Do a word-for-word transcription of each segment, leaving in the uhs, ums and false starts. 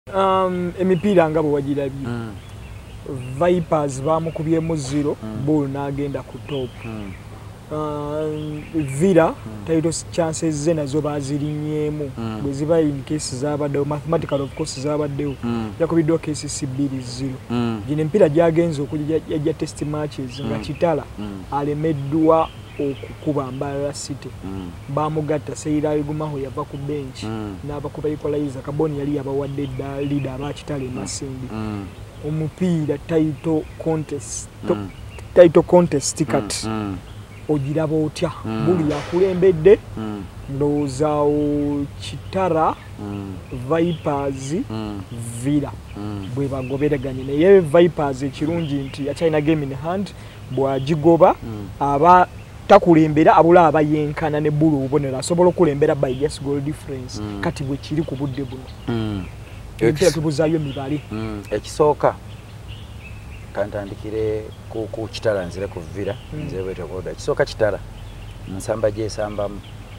Um, emipiira nga bwe wagirabye mm. Vipers bamukubyemu zero mm. Bull n'agenda ku top mm. uh, Villa mm. title chances ze nazo bazirinyeemu mm. bwe ziba in case zabaddewo mathematical of course zabaddewo mm. yakubiddwa cases bbiri zero mm. gino empiira gyagenza okujja test matches mm. nga Kitala mm. alemeddwa okukuba Mbarara City mm. bamugatta Seira Igumaho yava ku bench mm. n'abakuba equalizer Kaboni yali yabawadde leader aba Kitale mm. Masimbi mm. omupiira title contest mm. title contest kati mm. mm. ogiraba otya mm. Buli yakulembedde mm. ndowooza Kitara mm. Vipers mm. Villa mm. bwe bagoberaganye naye Vipers ekirungi nti akyalina game in hand bwagigoba mm. aba takulembera abula abayenkana ne Bulu obonera asobola okulembera by just goal difference mm. kati bwe kiri ku budde buno mm. ekyo tubuzayo mibale mm. ekisooka kantandikire ku ku Kitala nzire ku Villa mm. nzire bwe tokoda ekisooka Kitala nsamba je sambamu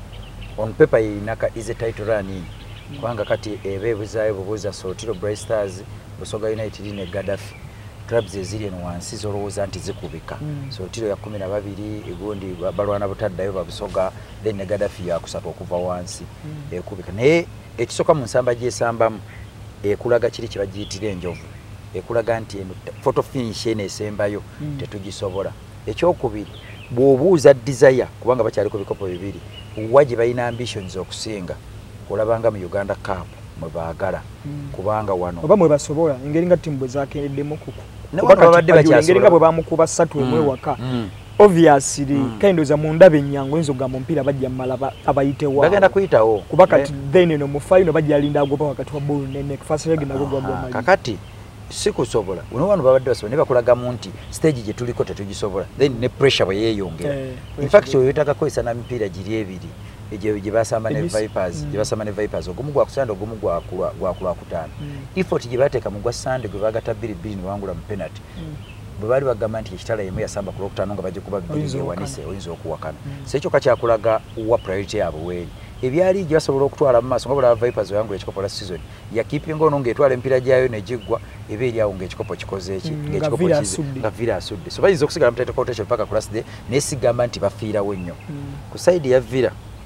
on paper inaka is a title run in mm. kwanga kati ebebuzayo bubuza Sotiro Bright Stars Busoga United ne Gaddafi clubs eziri eno wansi zolowooza nti zikubika mm. Sotiro ya kumi na babiri egundi balwana butaddayo babusoga then ne Gaddafi ya kusatu okuva wansi mm. ekubika naye ekisoka mu nsamba gyesambamu ekulaga kiri kibagiyitira enjovu ekulaga nti eno photo finish ene esembayo mm. tetugisobola ekyokubiri bw'obuuza desire kubanga bakyaliko bikopo bibiri waji balina ambitions okusinga olabanga mu Uganda Cup mwe baagala mm. kubanga wano oba mwe basobola engeri nga timu bwe zakendeddemu kuku babadde engeri nga bwe bamukuba ssatu emwe waka mm. obviously mm. kind za mundaba enyango enzo ga mumpira bajja mala abayitewo bagenda kuyitawo kuba kati then eno mu final bajja linda agoba wakati wa ball nene first leg na gogwa gwa mali kakati sikusobola uno wano babadde basobola ne bakulaga munti stage gye tuliko tetugisobola then ne pressure bwe yeyongera eh, in fact oyotaka koisa na mpira giri ebiri eje gye basamba ne Vipers gye basamba ne Vipers ogumu gwa kusanda ogumu gwa kulwa gwa kulwa kutana mm. effort gye bateka mu gwa sande gwe bagata bbiri bbiri ne wangula mu penalty mm. bwe bali bagamba nti Kitala yemu yasamba ku lokutano nga bajje kuba bbiri wanise oyinza okuwakana mm. so ekyo kakyakulaga wa priority yabo weri ebyali gye basobola okutwala mu maaso nga bula Vipers oyangula ekikopo la season ya keeping ono ng'etwala empira gyayo ne giggwa eba eri awo ng'ekikopo kikoze eki mm, ng'ekikopo nga Villa asudde so bayinza okusigala mu title contest paka ku last day nesigamba nti bafiirawo nnyo mm. ku side ya Villa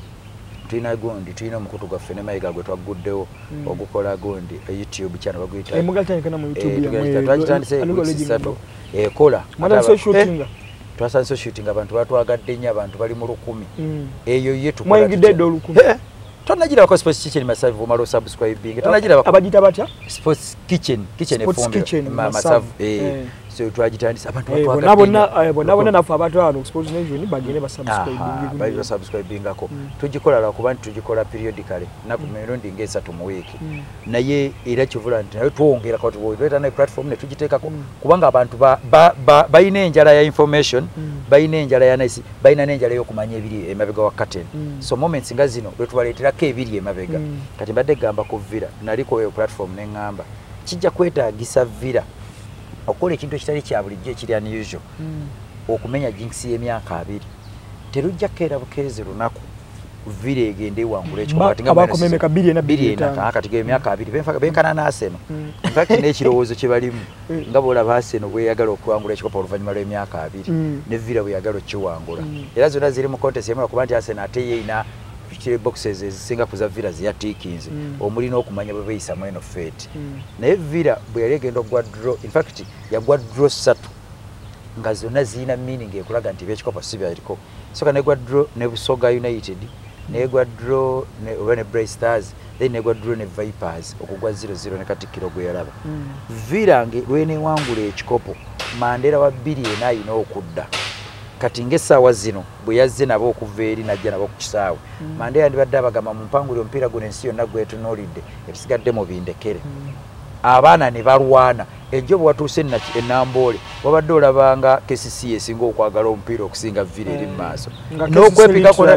tulina gondi tulina omukutu gwaffe ne mayiga gwe twaguddewo mm. ogukola gondi YouTube channel baguyita emugatandika mu YouTube ya twagitandise ekola shooting twasanso shooting abantu batwagadde nnyo abantu bali mu lukumi mm. eyo yetu mwingidde do lukumi tonagira ko Sports Kitchen masavu umalo subscribing tonagira abajita batya Sports Kitchen kitchen efombe masavu eh so twagitandisa abantu batwagadde nabona nabona nafu abantu abo Sports Nation bagene ba subscribing bali subscribing ako tugikola la kubantu tugikola periodically na ku mirundi ngeza tu mu week naye era kivula nti nayo tuongera ko tuweta na platform ne tugiteka ko kubanga abantu ba bayina enjala ya information bayina enjala ya nice bayina nenjala yo kumanya ebiri emabega wa curtain so moments nga zino lwe tubaletera ke ebiri emabega kati mbadde gamba ku Villa naliko yo platform ne ngamba kijja kwetaagisa Villa okola ekintu ekitali kya bulijjo ekiri unusual mm. okumenya jinx y'emyaka abiri terujja kera bukeze lunaku Villa egende wangula ekikopo kati nga bakomemeka bbiri na bbiri na kati ge emyaka abiri benfa benkana na Arsenal mm. in fact n'ekirowoozo kye balimu nga bola Arsenal bwe yagala okuwangula ekikopo oluvannyuma lw'emyaka abiri mm. ne Villa bwe yagala okiwangula mm. era zonna ziri mu contest yemu kuba nti Arsenal ate yeina kire boxes ezisinga kuza Villa zya tikinze mm. omulina okumanya bwe bayisa mweno fate mm. naye Villa bwe yali egenda ogwa draw in fact yagwa draw satu nga zonna zina meaning ekulaga nti byekikopo sibya eriko soka ne gwa draw ne Busoga United ne gwa draw ne Rene Bright Stars then ne gwa draw ne Vipers okugwa zero zero ne Katikkiro gwe yalaba mm. Villa nge lwene wangula ekikopo Mandela wa bbiri ena ayina okudda kati ng'essaawa zino bwe yazze nabo okuva eri najja nabo ku kisaawe mm. Mandela ndibadde abagamba mu mpanguliro omupiira guno ensi yonna gwetunuulidde ebisigadde mu bindekere mm. abaana ne balwana ejjo bwe watuuse ennamboole wabadde olabanga K C C esinga okwagala omupiira okusinga Villa eri mu maaso n'okwepikako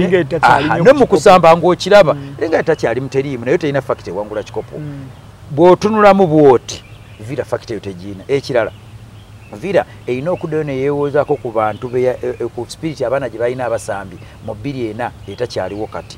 ne mu kusamba ng'okiraba eri nga takyali muteriimu naye terina fakiti ewangula kikopo mm. bw'otunulamu bw'oti Villa fakiti eyo tegiina ekirala Villa erina okuddayo ne yeewozaako ku bantu ku spirit abaana gye balina abasambi mu bbiri ena etakyaliwo kati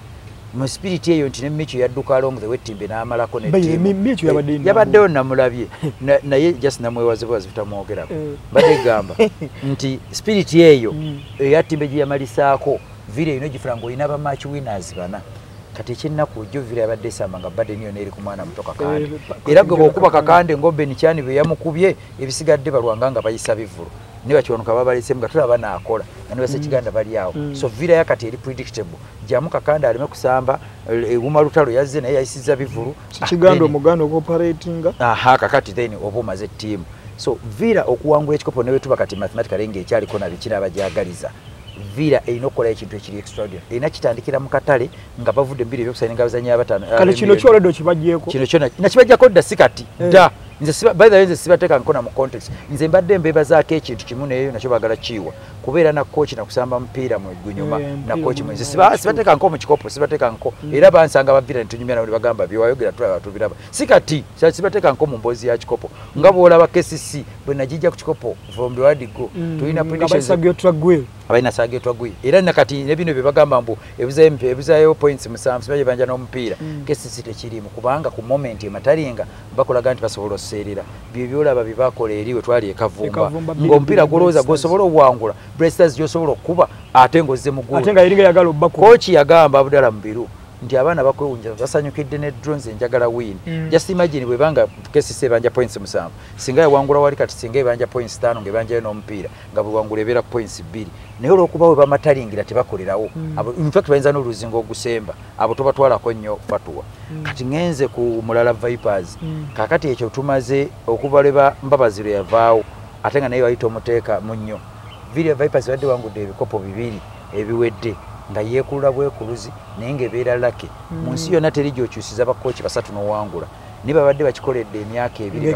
mu spirit eyo nti ne Micho yadduka along the wettimbe n'amalako ne team Micho yabadde yabaddeyo namulabye naye just namwewaze bwazi tutamwogerako badde gamba nti spirit eyo eyattimbe gye yamalisaako vile ino gifrango oyina ba match winners bana kati ekyennaku jjo vile yabadde esamba nga badde niyo neeri ku mwana muto Kakande era gwe bw'okuba Kakande ng'obbe nikyani bwe yamukubye ebisigadde balwanga nga bayisa bivulu ne bakiwanuka babalesemu nga tulaba naakola nga ne basekiganda bali awo so vile yakati eri predictable jamu Kakande aleme kusamba ewuma lutalo yazze naye yayisizza bivulu kiganda omuganda okoperatinga aha kakati then oba omaze ttiimu so vile okuwangula ekikopo ne bwe tuba kati mathematically ng'ekyaliko na bikira abagyagaliza Villa einokola ekintu ekiri extraordinary ina kitandikira mu katale nga bavudde mbiri ebyokusaininga abazanyi abatano kale kino kyoledo kibajjeko kino kyona na kibajjako dda sikati da nze siba by the way nze sibateeka nkona mu context nze mbadde mbeba zaako ekintu kimu neyo nakyo bagala kiwa kubeera na coach na kusamba mpira mu gunyuma na coach mwenze siba sibateeka nko mu kikopo sibateeka nko era bansanga bavira nitunyumya na bagamba byawayogera tulaba tubiraba sikati sibateeka nko mu mbozi ya kikopo nga bwola ba K C C bwe najija ku kikopo from the word go tulina predictions abaina sage twagwi era nakati nebino bye bagamba mbu ebuza empe ebuzayo points musanvu sibaje banja n'omupiira K C C tekirimu kubanga ku moment ematalinga bakolaga nti basobola oserera bye byolaba bibakola eriwe twali ekavumba ng'omupiira goloza gosobola obwangula Blasters yosobola okuba ate ngozze mu gulu ate nga yiringa yagala obbako coach yagamba Abdalla Mubiru nti abaana bakwewunja basanyukidde ne drones enjagala win mm. just imagine bwe banga K C C banja points musanvu singa yawangula wali kati singa banja points tano nge banja n'omupiira nga bwe wangula ebera points bbiri naye olwokuba we bamatalingira tebakolerawo mm. abo in fact bayinza n'oluzingo ogusemba abo tobatwalako nnyo batuwa mm. kati ngenze ku mulala Vipers mm. kakati ekyo tumaze okubaleba Mbabazi lwe yavaawo ate nga naye bayita omuteeka mu nnyo Villa Vipers badde wangudde ebikopo bibiri ebiwedde nga yeekulula bwekuluzi naye ng'ebeera lake mm. mu nsi yonna teri gy'okyusiza bakochi basatu n'owangula ne babadde bakikoledde emyaka ebiri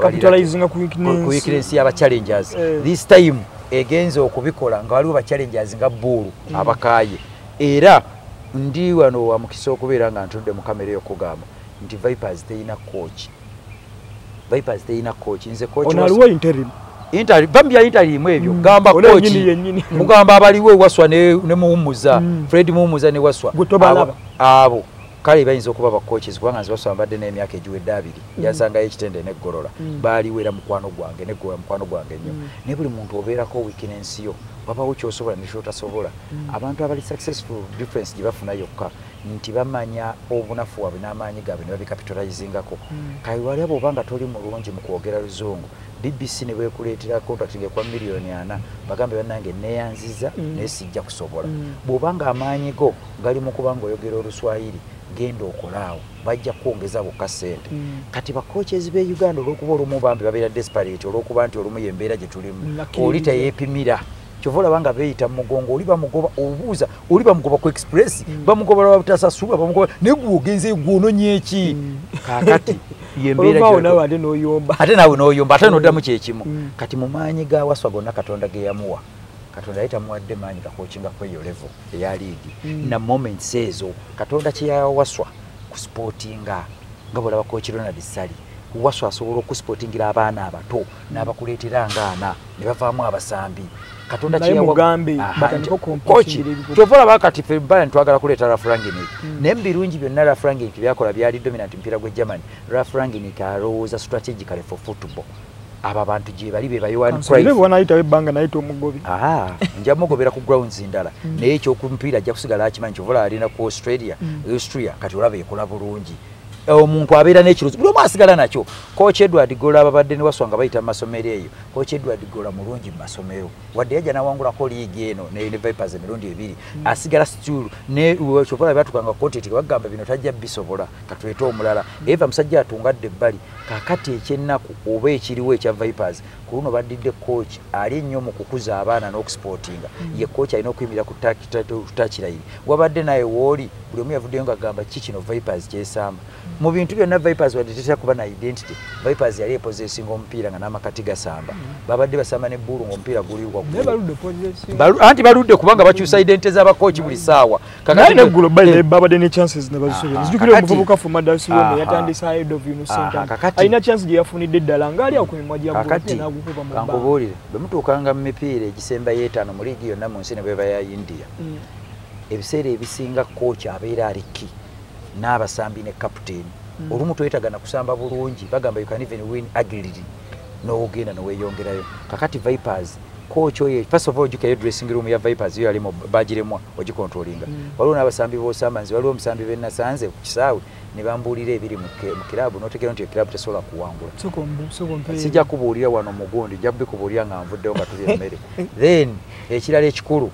ku weakness y'aba challengers eh. this time egenze okubikola nga waliwo ba challengers nga Buulu mm. abakaaye era ndi wano wa mukisa okubeera nga ntudde mu kamera y'okugamba nti Vipers teyina coach Vipers teyina coach nze coach onaliwo interim Intali bambya intali mwebyo mm. gamba coach mugamba abaliwe waswa ne ne muumuza mm. Fred muumuza ne waswa abo, abo kale bayinza okuba ba coaches kubanga nzi waswa mbadde n'emyaka egiwedde abiri mm. yasanga ekitende ne gorola mm. bali wera mukwano gwange ne gorola mukwano gwange nnyo mm. ne buli muntu obeerako weakness yo baba uchi osobola ne shota sobola mm. abantu abali successful difference gibafuna yokka nti bamanya obunafu wabwe n'amaanyi gaabwe ne babicapitalizingako mm. kai wali abo banga toli mulungi mu kwogera luzungu B B C ne bwekuleetera contracting kwa milioni ana bagambe bannange neyanziza mm. nesijja kusobola mm. bw'obanga amaanyi go gali mu kubanga oyogera Oluswayiri genda okolaawo bajja kwongeza bokka ssente mm. kati bakoches be Uganda olw'okuba olumu bambi babeera desperate olw'okuba nti olumu yembeera gye tulimu oli teyeepimira kyova banga beeyita mugongo oli bamugoba obuuza oli bamugoba ku express mm. bamugoba babutasasula bamugoba ne gwogenze gwononye eki mm. kakati yembeera nawe ate n'oyomba ate nawe n'oyomba ate n'oddamu kyekimu mm. kati mu maanyi ga waswa gonna Katonda ge yamuwa Katonda yita muwadde maanyi gakokinga kweyo level eya liigi mm. na moments ezo Katonda kye yawaswa ku sportinga nga bw'olaba Coach Ronald Ssali waswa asobola okusportingira abaana abato n'abakuleetera ngaana ne bavaamu abasambi Katonda kye yamugambe batandika okompokingira kyovola bakati fe Bayern twagala kuleeta Ralph Rangnick mm. naye mbirungi byonna Ralph Rangnick byakola byali dominant mpira gwe Germany Ralph Rangnick alowooza strategically for football aba bantu gye bali be bayowan price ile bwana ayita ebanga naito omugobi ah nja mugobera ku grounds ndala mm. naye ekyo kumpira ajja kusigala akimanyi kyovola alina ku Australia mm. Austria kati olabe ekola bulungi omuntu abeera n'ekiruzi buli omu asigala nakyo Coach Edward Gola ababadde ne waswanga bayita mu masomero eyo Coach Edward Gola mulungi mu masomero wadde yajja n'awangulako liigi eno ne Vipers emirundi ebiri mm. asigala still ne kyovola byatukanga kontenti bagamba bino tajja bisobola katulete omulala mm. eva musajja atungadde ebbali kakati ekyennaku oba ekiriwo ekya Vipers ku luno baddidde coach ali ennyo mu kukuza abaana n'okusportinga mm. ye coach alina okuyimira ku takirayiri wabadde naye wooli buli omu yavuddeyo nga gamba ki kino Vipers kyesamba mm. mu bintu byonna Vipers wadde tetera kuba na identity Vipers yali epozesinga omupiira nga n'amakati gasamba mm. babadde basamba ne Buulu ng'omupiira guli waggulu anti baludde kubanga bakyusa identity z'abakochi buli ssaawa kakati ne global babadde ne chances ne bazisobola nzijukira omuvubuka fuma Dalsiwone yatandisa head of Innocent alina chance gye yafunidde ddala ngaali awo ku mimwa gya Buulu n'agukuba mu banga kankubuulire bwe mutuukanga mu mipiira egisemba yeetaano mu liigi yonna mu nsi ne bweba ya India mm. ebiseera ebisinga coach abeera aliki n'abasambi ne captain mm. olumu twetagana kusamba bulungi bagamba you can even win agility n'ogenda n'weeyongerayo kakati Vipers coach oyo first of all juke dressing room ya Vipers yo alimo bagiremwa ogikontrolinga mm. waliwo n'abasambi b'osamanzi waliwo omusambi be nasanze ku kisaawe ne bambuulira ebiri mu kilabu n'otegera nti ekilabu tesobola kuwangula sijja kubuulira wano mugundi jja kubikubuulira nga nvuddewo nga tuli emmere then ekirala ekikulu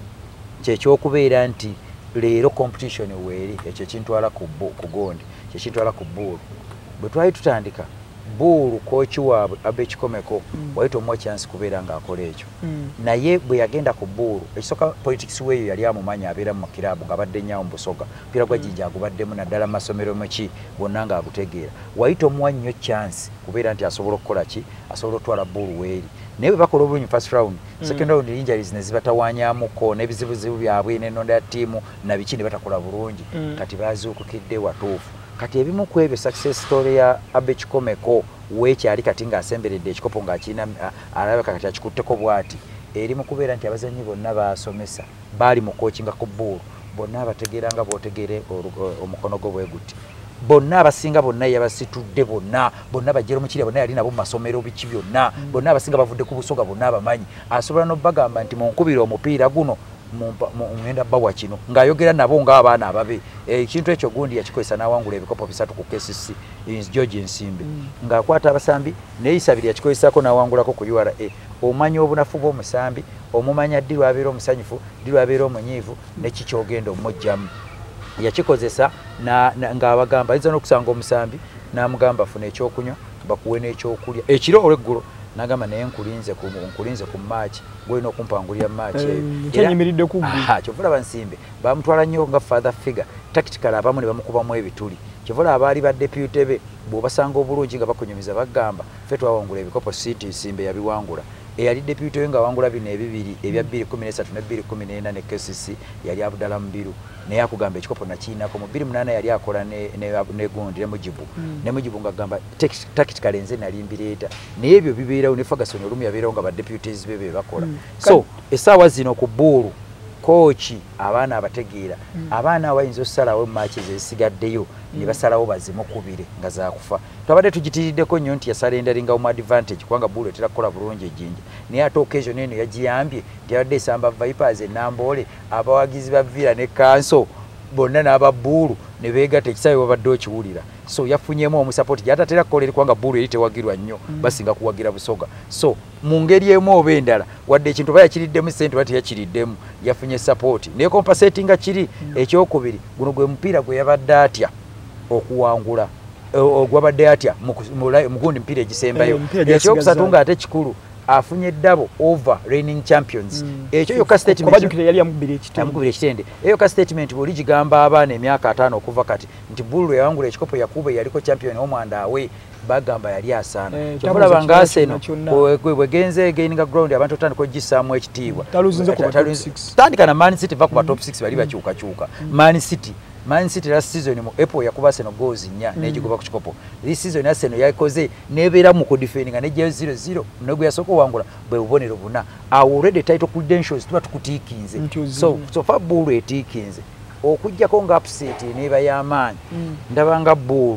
kyekyokubeera nti leero competition weeri ekyo kintwala ku gundi kyekintwala ku buulu bwe twali tutandika buulu kooki waabwe abekikomeko mm. wali tomuwa chance kubeera ng'akola ekyo mm. naye bwe yagenda ku buulu ekisooka politics weeyo yali amumanya abeera mu kilabu ng'abadde nnyawo mu busoga mpira gwa jjija agubaddemu naddala mu masomero muki bonna ng'agutegeera wali tomuwa nnyo chance kubeera nti asobola okukola ki asobola okutwala buulu weeri naye bwe bakola obulungi first round mm. second round injuries ne zibatawaanyaamuko n'ebizibuzibu byabwe n'ennonda ya ttiimu na biki ne batakola bulungi mm. kati baazuukukidde watuufu kati ebimu ku ebyo success story ya abekikomeko weekyali kati ng'asemberedde ekikopo ng'akirina alabika kati akikutteko bw'ati eri mu kubeera nti abazannyi bonna baasomesa baali mu kookinga ku buulu bonna abategeera nga bw'otegeere omukono gwo bwe guti bonna abasinga bonna yabasitudde bonna bonna bajjera omukirya bonna yali nabo mu masomero biki byonna mm. bonna abasinga bavudde ku busoga bonna abamanyi asobola n'obbagamba nti munkubira omupiira guno mugenda bawa kino ng'ayogera nabo ng'abaana ababe ekintu ekyo gundi yakikozesa n'awangula ebikopo bisatu ku K C C George Nsimbe mm. ng'akwata abasambi neeyisabiri yakikozesako n'awangulako ku U R A omanya obunafu bw'omusambi omumanya ddi lwabeera omusanyufu ddi lwabeera omunyiivu neki kyogenda omujjamu yakikozesa ng'abagamba ayinza n'okusanga omusambi n'amugamba funa ekyokunywa bakuwe n'ekyokulya ekiro olweggulo nagamba naye nkulinze ku nkulinze ku match gwena okumpangulira match eyo kyanyimiridde ku ggu kyovula bansimbe bamutwala nnyo nga father figure tactical abamu ne bamukubamu ebituli kyovula abaali ba deputy be bw'obasanga obulungi nga bakunyumiza bagamba ffe twawangula ebikopo City Nsimbe yabiwangula eyali deputy we nga wangula bino ebibiri ebya bbiri kumi n'esatu ne bbiri kumi n'ena ne K C C yali Abdala Mbiru naye akugamba ekikopo nakiinako mu bbiri munaana yali akola ne gundi ne Mujibu ne Mujibu ng'agamba tactical enze nali mbireeta naye ebyo bibeerawo ne Ferguson olumu yabeerawo nga ba deputies be be bakola so essaawa zino ku buulu kooki abaana abategeera abaana abayinza okusalawo matches ezisigaddeyo ne basalawo bazimukubire nga zakufa twabadde tugitiriddeko nnyo nti yasalenderinga mu advantage kubanga buulu etera kukola bulungi ejjinja naye ate occasion eno yagiyambye nti yabadde esamba Vipers enamboole abawagizi ba Villa ne Kanso bonna n'aba buulu ne beegatta ekisaawe babadde okiwulira so yafunyemu omusapoti gyatatera kukolera kubanga buulu eri tewagirwa nnyo mm. basinga kuwagira busoga so mu ngeri emu oba endala wadde ekintu oba yakiriddemu sente oba teyakiriddemu yafunye sapoti naye compensatinga kiri mm. ekyokubiri guno gwe mupiira gwe yabadde atya okuwangula gwabadde atya mugundi mupiira egisembayo ekyokusatu ng'ate kikulu afunye double over reigning champions ekyo yokka statement kubajukira yali amukubira ekitende amukubira ekitende eyo ka statement buli gigamba abaana emyaka ataano okuva kati nti Bull yawangula ekikopo yakuba yaliko champion omwanda awe bagamba yali asaana kyobula bangase no bwe genze gaining ground abantu tandiko gisaamu ekitiibwa taluzinze ku top six tandika na Man City vakuba top six bali bakyuka kyuka Man City Man City last season mu April yakuba Arsenal goals nya mm. nejigoba ku kikopo this season Arsenal yakoze nebeera mu kudefendinga neje zero zero nego yasoko wangula bwe ubonero buna already title credentials tuba tukutikinze so so fa Bull etikinze okujjako nga upset neba yamanyi mm. ndabanga Bull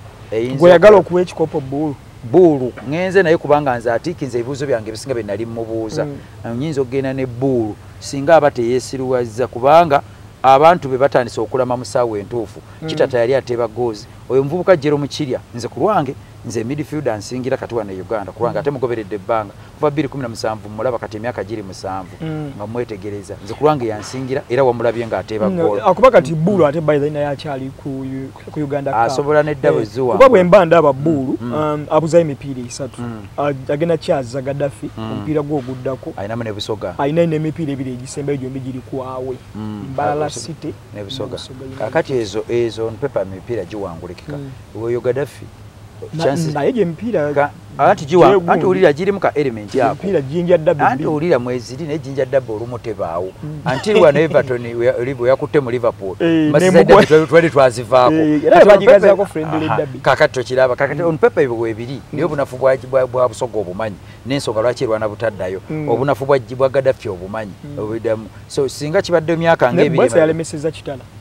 gwe yagala okuwa ekikopo Bull Bull ngenze naye kubanga nza atikinze ebibuzo byange bisinga bye nali mubuuza mm. nyinzo ogenda ne Bull singa abate yesiruwaza kubanga abantu be batandise okulama musawo entuufu mm. kitata yali ateba gozi oyo mvubuka Jero Mukirya nze ku lwange nze midfielder nsingira kati wana Uganda ku lwange ate mugoberedde ebbanga kuva bbiri kumi na musanvu mulaba kati emyaka giri musanvu mm. nga mwetegereza nze ku lwange yansingira era wamulabye nga ateba mm. goal akuba kati Bull ate by the naye akyali ku ku Uganda Cup asobola neddawe eh, zuwa kuba bwe mbanda aba Bull mm. um, abuza emipiira esatu mm. uh, agenda kyaza Gaddafi omupiira mm. gwo guddako ayina ne busoga ayina ne emipiira ebiri egisembayo gyombi giri kwawe mm. Mbala City ne busoga kakati ezo ezo npepa emipiira giwangulika mm. uyo Gaddafi chances na yeje mpira ati jiwa ati ulira jiri muka element yako mpira jinja double ati ulira mwezi ne jinja double olumutebaawo until wa Everton libo yakute mu Liverpool masida twali twazivako era bajigaza yako friendly derby kakato kiraba kakato on paper ibwo ebiri niyo bunafu bwa bwa busogo obumanyi n'ensonga lwaki rwana butaddayo obunafu bwa Gaddafi obumanyi obidamu so singa kibadde myaka ng'ebiri bwese yalemeseza kitala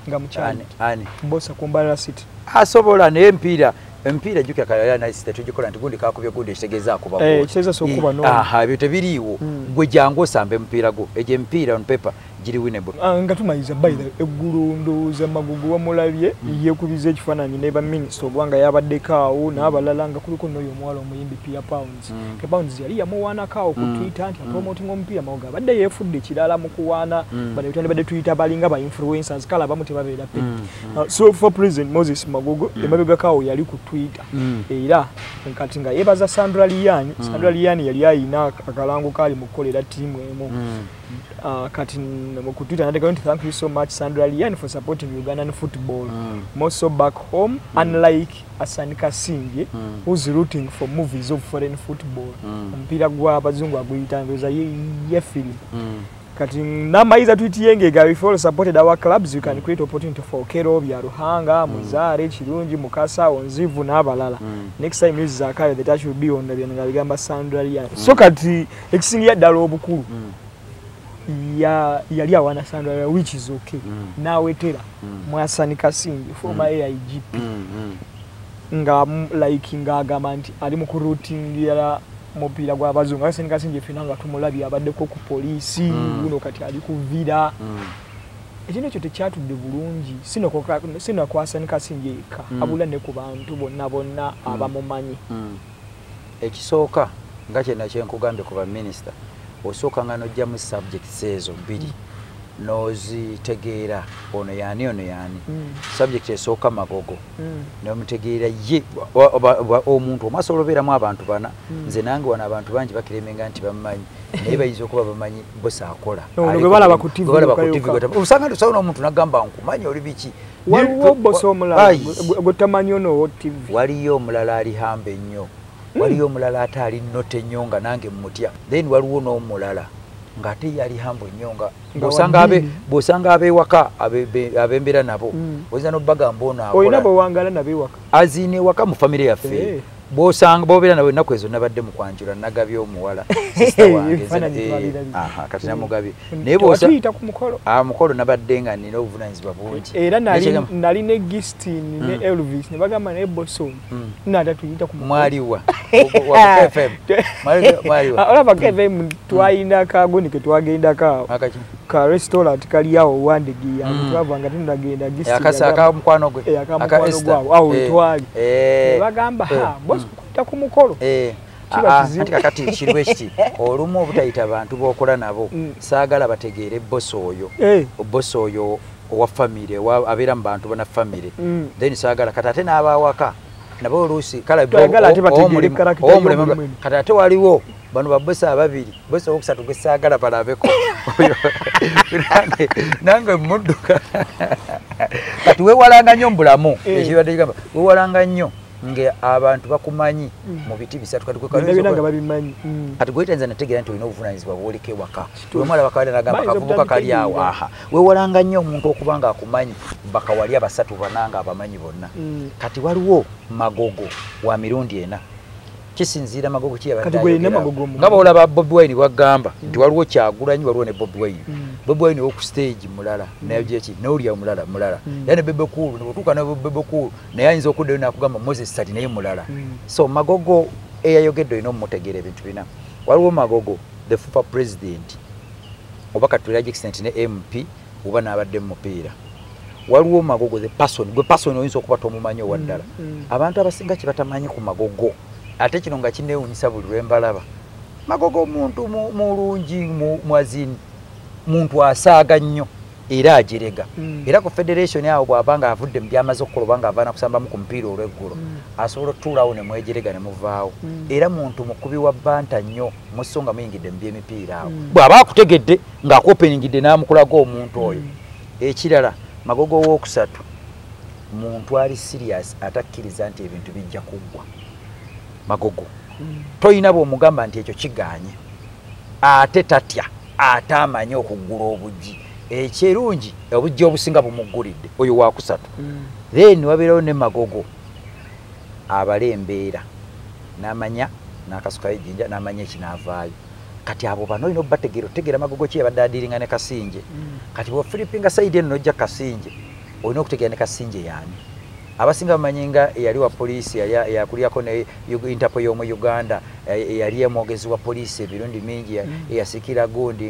nga mukyali ani Bosa Kumbalala City asobola ne mpira mpira juka kaya na site tujikola ntigundi kakubye gundi kitegeza kuba ko eh kitegeza so kuba no aha byo tebiriwo gwe jango sambe mpira go eje mpira on paper jiri winnable nga tumayiza by the eggulu za magugu wa mulabye yekubize ekifananyi neba minister obwanga yabadde kaawo n'abalala nga kuliko noyo mwalo omuyimbi Pia Pounds ke Pounds yali yamuwana kaawo ku Twitter anti promoting ompira mawga badde yefudde kirala mu kuwana bade tutande badde Twitter balinga ba influencers kala bamuti babeera pe so for President Moses Magogo emabega kaawo yali ku Twitter era nkati nga yebaza Sandra Liyani Sandra Liyani yali ayina akalango kali mu kolera timu emu Uh, kati ku Twitter and going to thank you so much Sandra Liyani for supporting Ugandan football mm. more so back home mm. unlike Asani Kasinge mm. who's rooting for movies of foreign football mpira mm. gwa abazungu aguyitangoza ye, ye film mm. kati namaiza tweet yenge ga we follow supported our clubs you can mm. create opportunity for Kero bya Ruhanga mm. Muzare Chirungi Mukasa Onzivu n'abalala mm. next time use Zakayo the touch will be on the byanagamba Sandra Liyani mm. so kati ekisingi ya dalo obukulu mm. ya yali awana Sandra which is okay mm. nawe tera mm. Mwasani Kasinge former mm. A I G P mm. mm. nga like ngagamba nti ali mu routing ya mopira gwa bazungu Mwasani Kasinge finanga tumulabi abadde ko ku police mm. uno kati ali ku vida mm. ekino kyo tekyatudde bulungi sino ko sino kwa Mwasani Kasinge ka mm. abula ne ku bantu bonna bonna mm. abamumanyi mm. ekisooka ngache na kyenkugambe ku ba minister osoka ngano jja mu subjects ezo mbiri mm. nozi tegeera ono yani ono yani mm. subject esooka Magogo mm. ne mutegeera ye omuntu omasolobera mu abantu bana mm. nze nange wana abantu bangi bakiremenga nti bamanyi naye bayizo kuba bamanyi bosa akola no no bala bakutivi usanga tusawuna omuntu nagamba nkumanyi oli biki waliwo bosa omulala gotamanyi ono o T V waliyo omulala ali hambe nnyo waliyo omulala atali note nyonga nange mutya then waliwo no mulala ngate yali hambo nyonga bosanga abe bosanga abe waka abembera nabo oza no bagamba ona akola oyina bo wangala nabe waka azine waka mu family ya fe bosanga bobera nabo nakwezo nabadde mu kwanjura nagabye omuwala sister wange aha kati na mugabe naye bosa tuyita ku mukolo ah mukolo nabadde nga nina obuvunanyizibwa bungi era nali nali ne Gistin ne Elvis ne bagamba ne Boson nada tuyita ku mwaliwa wa F M mwaliwa ala ba F M twayina kagoni ke twagenda ka ka restaurant kali yawo wandegi ya twavanga tunagenda Gistin yakasaka mukwano gwe aka Esther awo twali bagamba ha kuita ku mukolo eh ati kakati kirwe kiti olumu obutayita abantu bokola nabo saagala bategeere boss oyo boss oyo owa family wa abera mu bantu bana family then saagala katate n'abawaka nabo lusi kala katate waliwo bano babosa ababiri bosa okusatu gwesaagala balabeko nange nange mudduka kati wewalanga nnyo mbulamu ekibadde kigamba wewalanga nnyo nge abantu bakumanyi mu biti bisatu kati kwekanga babimanyi kati gwetenza nategera nti olina obuvunanyizibwa bwoleke waka wemala bakawale nagamba kavubuka kali awo aha wewalanga nnyo omuntu okubanga akumanyi bakawali abasatu bananga abamanyi bonna kati waliwo Magogo wa mirundi ena kisinzira Magogo kiyabadde ngaba olaba Bobi Wine wagamba nti waliwo Kyagulanyi waliwo ne Bobi Wine Bobi Wine oku stage mulala naye jechi n'olya mulala mulala yani Bebe Cool ne botuka na Bebe Cool naye ayinza okudde nakugamba Moses Sati naye mulala so Magogo eyayogedde ino mutegere ebintu bina waliwo Magogo the former president obaka tulaje extent ne M P oba n'abadde mu mupiira waliwo Magogo the person gwe person oyinza okuba tomumanyi waddala abantu abasinga kibatamanyi ku Magogo ate kino nga kinewunyisa buli lwembalaba Magogo muntu mulungi mwazini muntu asaaga nnyo era ajerega mm. era ku federation yawo bwabanga avudde mu byamaze okulobanga avana kusamba mu kumpiira olweggulo mm. asobola tuulawo ne mwejerega ne muvaawo mm. era muntu mukubi wa banta nnyo musonga muyingidde mu byemipiira awo mm. bw'aba akutegedde ng'akopeningidde n'amukulaga omuntu oyo mm. ekirala Magogo w'okusatu muntu ali serious atakkiriza nti ebintu bijja kuggwa Magogo mm. toyina bw'omugamba nti ekyo kiganye ate tatya atamanya okuggula obujji ekirungi obujji obusinga bumuggulidde oyo wakusatu mm. then wabeerawo ne Magogo abalembeera n'amanya n'akasuka ejjinja n'amanya ekinavaayo kati abo bano ino bategero tegera Magogo kye badadiringa ne Kasinje mm. kati bo Philipinga side eno nojja Kasinje olina okutegeera ne Kasinje yaani abasinga bamanyinga eyali wa poliisi yali yakulyako ne Interpol y'omu Uganda eyali emwogezi wa poliisi ebirundi mingi eyasikira gundi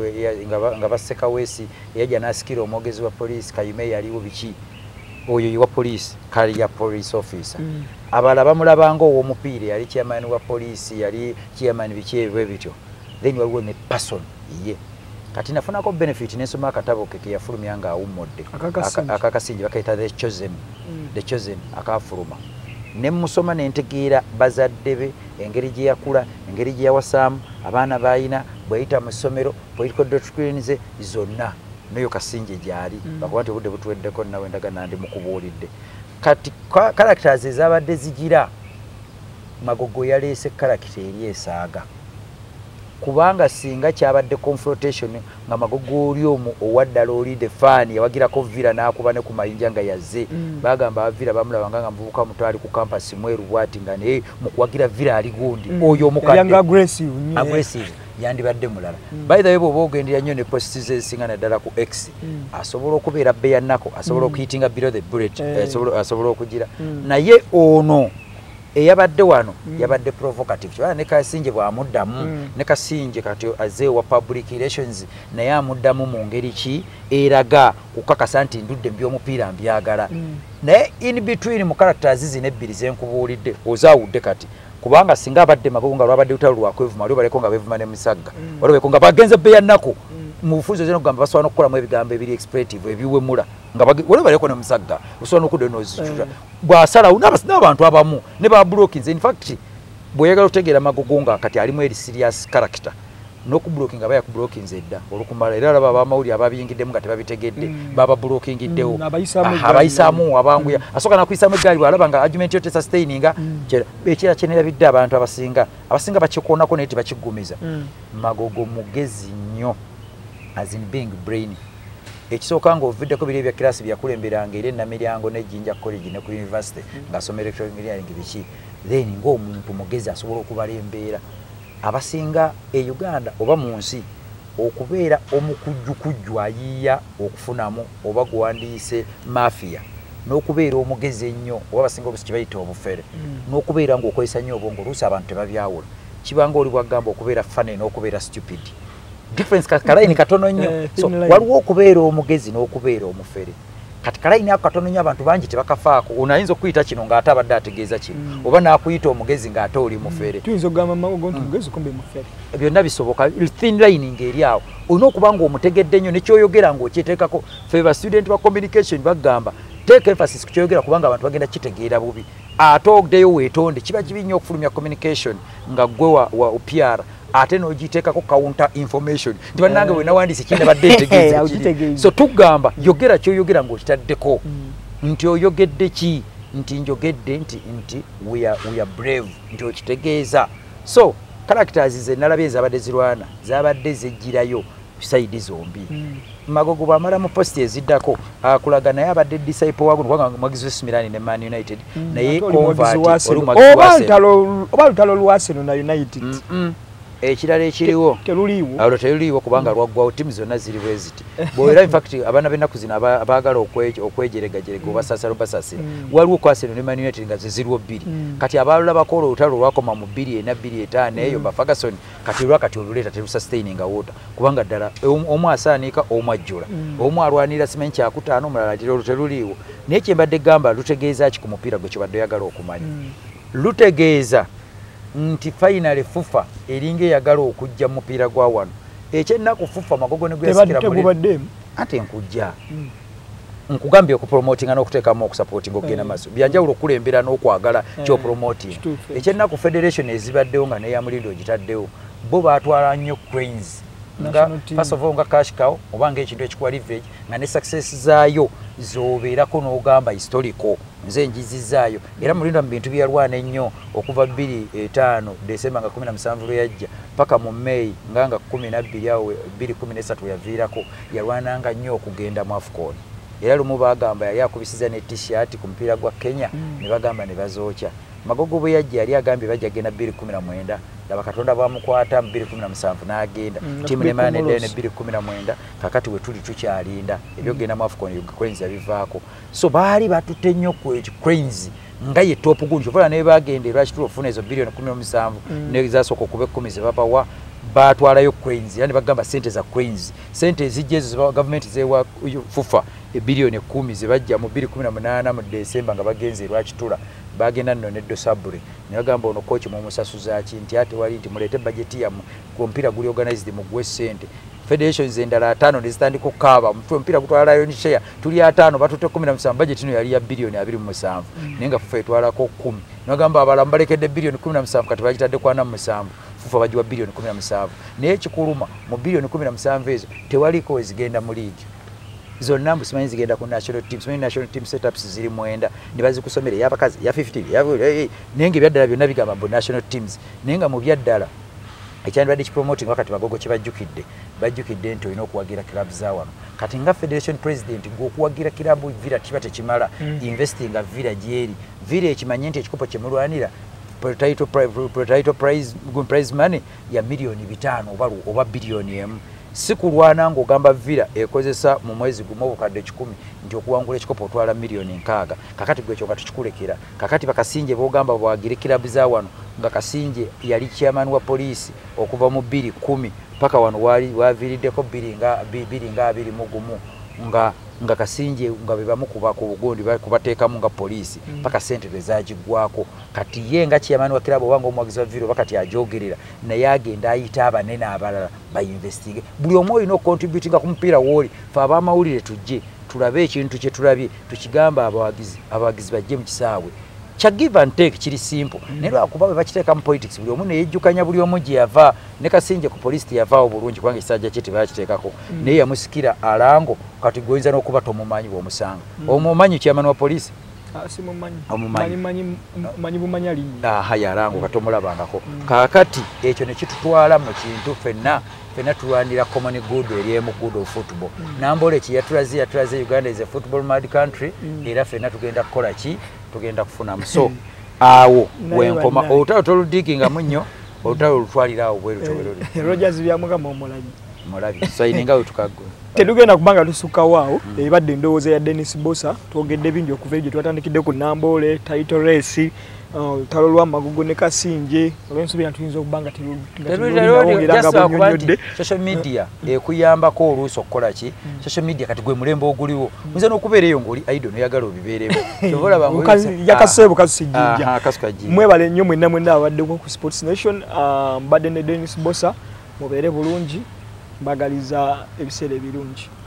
nga basekawesi eyajja n'asikira omwogezi wa poliisi Kayume yaliwo biki oyo wa poliisi kali ya police officer abala bamulabanga ow'omupiira yali chairman wa poliisi yali chairman biki ebyo bityo then waliwo ne person ye kati nafunako benefit n'ensoma akatabo ke yafulumya nga awummodde akakasinje bakaita the chosen the chosen akafuluma ne musoma n'entegeera bazadde be engeri gye yakula engeri gye yawasaamu abaana bayina bweyita mu ssomero political doctrines zonna neyo Kasinje gyali bakuba nti obudde butuweddeko nawe ndaga nandi mukubuulidde kati characters ezabadde zigira Magogo yaleese character eri esaaga kubanga singa kyabadde confrontation nga Magogo oli omu owaddala oli the fan yawagirako vira n'akuba ne ku mayinja nga yazze bagamba avira bamulabanga nga muvubuka mutwali ku campus mweru bwati nga naye mu kuwagira vira ali gundi oyo omukadde aggressive aggressive yandibadde mulala by the way bwo ogendera nnyo ne posts ezisinga naddala ku X asobola okubeera bbeya nnako asobola okuyitinga below the bullet asobola okugira naye ono eyabadde wano yabadde provocative kyabala ne Kasinje bw'amuddamu ne Kasinje kati azze wa public relations naye amuddamu mu ngeri ki eraga kukakasa nti ndudde by'omupiira mbyagala naye in between mu characters zino ebbiri zenkubuulidde ozaawudde kati kubanga singa abadde Magogo nga lwabadde lutalo lwakwevuma waliwo baleko nga beevuma ne Musagga waliwo nga bagenze bbeya nnako mu bufuzi zino kugamba basobola n'okukolamu ebigambo ebiri expletive ebiwemula nga waliwo baleko ne Musagga osobola n'okudda n'ozitula bw'asalawo n'abantu abamu ne ba blockings in fact bw'oyagala otegeera Magogo nga kati alimu eri serious character n'okublocking aba yakublokings edda olukumala era alaba abamawuli ababiyingiddemu nga tebabitegedde baba blockingiddewo abayisaamu abanguya asooka nakuyisaamu eggaali bw'alaba nga argument yo tesustaininga ekira kyenerabidde abantu abasinga abasinga bakikoonako naye tebakigumiza Magogo mugezi nnyo as in being brainy ekisooka nga oviddeko biri ebya kirasi byakulemberanga era enamiryango n'ejjinja college ne ku university ng'asoma electrical engineering biki then ng'omuntu mugezi asobola okubala embeera abasinga e Uganda oba mu nsi okubeera omukujjukujju ayiiya okufunamu oba guwandiise mafia n'okubeera omugezi ennyo oba abasinga oluusi kibayita obufere n'okubeera ng'okozesa nnyo obwongo oluusi abantu tebabyawula kibanga oli bwagamba okubeera fane n'okubeera stupid difference kalaini katono nnyo so waliwo okubeera omugezi n'okubeera omufere kati kalaini ako katono nnyo abantu bangi tebakafaako onayinza okuyita kino ng'ate abadde ategeeza kino oba n'akuyita omugezi ng'ate oli mufere tuyinza okugamba Magogo nti mugezi kumbe mufere byonna bisoboka thin line ng'eri awo olina okuba ng'omutegedde nnyo nekyoyogera ng'okyeteekako feva student ba communication bagamba take emphasis ku kyoyogera kubanga abantu bagenda kitegeera bubi ate ogdeyo weetonde kiba kibi nnyo okufulumya communication nga ggwe wa P R ate n'ogiteekako counter information nti bannange bwe nawandiise kindabadde ntegeeza so tugamba yogera kyoyogera ng'okitaddeko nti oyogedde ki nti njogedde nti nti we are, we are brave nti okitegeeza so characters ze nalabye ezabadde zirwana zabadde zejjirayo side zombi Magogo bamala mu post eziddako akulaga naye abadde disciple waguno kubanga mwagizo Smirani ne Man United naye convert oba lutalo lwa Arsenal na United ekirala ekiriwo teruliwo awo teruliwo kubanga lwaggwawo timu zonna ziri bweziti bwera in fact abaana b'ennaku zino abaagala okwejeregajerega obasasala obasasira waliwo ku Arsenal ne Man United nga zeziriwo bbiri kati abalulabako olutalo lwakoma mu bbiri ena bbiri etaano eyo ba Ferguson kati lwakati oluleeta terusustaininga wota kubanga ddala omu asaanika omu ajjula omu alwanira simanyi kyakutaano omulala teruliwo naye kyembadde gamba lutegeeza ki ku mupiira gwe kyobadde oyagala okumanya lutegeeza nti finally fufa eringa eyagala okujja mupiira gwa wano ekyennaku fufa Magogo ne gweyasikira muri ate nkujja nkugambye okupromotinga n'okuteekamu okusupportinga okugenda maaso byanjawulo okulembera n'okwagala kyopromoting ekyennaku federation ezibaddewo nga neyamulindo ogitaddewo bo baatwala nnyo cranes nga first of all nga cash cow oba ng'ekintu ekikuwa leverage nga ne success zaayo zobeerako n'ogamba historical nze njizizaayo era mulinda mu bintu byalwana ennyo okuva bbiri etaano Desemba nga kumi na musanvu lwe yajja paka mu May nga nga kumi na bbiri awo bbiri kumi n'esatu yaviirako yalwananga nnyo okugenda mu AFCON era lumu bagamba yali akubisiza ne t-shirt ku mupiira gwa Kenya ne bagamba ne bazookya Magogo bwe yajja yali agambye bajja genda bbiri kumi na mwenda laba Katonda bwamukwata mu bbiri kumi na musanvu n'agenda tiimu nemala neddayo ne bbiri kumi na mwenda kakati we tuli tukyalinda ebyogenda mu AFCON Cranes yabivaako so baali batutte nnyo Cranes nga ye top gunjo vola ne bagende lwaki tulofuna ezo bilioni kumi na musanvu ne zasooka okuba ekkumi ze babawa batwalayo Cranes yani bagamba sente za Cranes sente zijje zo government zewa fufa e bilioni kumi ze bajja mu bbiri kumi na munaana mu December nga bagenze lwaki tula bagenda nno ne Dosabre ne bagamba ono coach mu musasuza ki nti ate wali nti mulete budget ya kompira guli organized mu gwe sente federations endala atano nezitandika okukaba mutwe mpira gutwala Lion share tuli atano batutte kumi na musanvu budget ino yali ya bilioni abiri mu musanvu nenga fufa etwala ko kumi nagamba abala mbalekedde bilioni kumi na musanvu kati bagitadde kwa na musanvu fufa bajiwa bilioni kumi na musanvu naye kikuluma mu bilioni kumi na musanvu ezo tewaliko ezigenda mu league zonna mbusimanyi zigenda ku national teams manyi national team setups ziri mwenda nibazi kusomera yabakazi ya fifty ya nenge byaddala byonna bigamba mu national teams nenga mu byaddala ekyandibadde kipromoting wakati Magogo kibajjukidde bajjukidde nti olina okuwagira club zawano kati nga federation president gwokuwagira kilabu villa kiba tekimala mm. investing nga villa gyeri villa ekimanye nti ekikopo kyemulwanira title title prize prize money ya milioni bitano oba oba bilioni emu sikulwana ng'ogamba villa ekozesa mu mwezi gumu obukadde kikumi nti okuwangula ekikopo otwala milioni nkaaga kakati gwe kyokka tukikulekera kakati bakasinje bogamba bwagire kilabu za wano nga Kasinje yali chairman wa polisi okuva mu bbiri kumi paka wano wali wavirideko bbiri nga bbiri nga abiri mugumu nga nga Kasinje nga bebamu kuba ku bugondi kubateeka mu nga polisi mm. paka sente bezagigwako kati ye nga chairman wa kilabu wango omwagizi wa viro bakati ajogerera naye agenda ayita abanene abalala ba investige buli omu olina contributing ku mpira woli fa abamawulire tujje tulabe ekintu kye tulabye tukigamba abawagizi abawagizi bajje mu kisaawe cha give and take kiri simple mm. nero akuba bakiteeka mu politics buli omu neyejjukanya buli omu gye yava ne Kasinje ku police yavaawo bulungi kubanga ekisajja kye tebakiteekako mm. naye yamusikira alango kati goyinza n'okuba tomumanyi bw'omusanga mm. omumanyi chairman wa police simumanyi omumanyi manyi manyi bumanya linnya aha yalango katomulabangako mm. kakati ekyo ne kitutwala mu kintu fenna fenna tulwanira common good eri emu good of football mm. nambole ki yatulaze yatulaze Uganda is a football mad country mm. era fenna tugenda kukola ki tugenda kufuna mso awo wenkoma otalo toludikinga munyo otalo lutwalira awo bweru tobero Rogers byamuga mu mulabi mulabi sayininga utukago tedugenda kubanga tusuka wao mm. ebadde endowooza ya Dennis Bosa twogedde bingi okuva egyo twatandikidde ku Nambole title race talo lwa Magogo ne Kasinje olwensobi yatuyinza okubanga tebongedde social media ekuyambako oluuso okukola ki social media kati gwe mulembe oguliwo muyinza n'okubeera eyo ng'oli idol noyagala obibeeremu yakaseebo kasijjija mwebale nnyo mwenna mwenna abaddeko ku Sports Nation mbadde ne Dennis Bosa mubeere bulungi mbagaliza ebiseera ebirungi.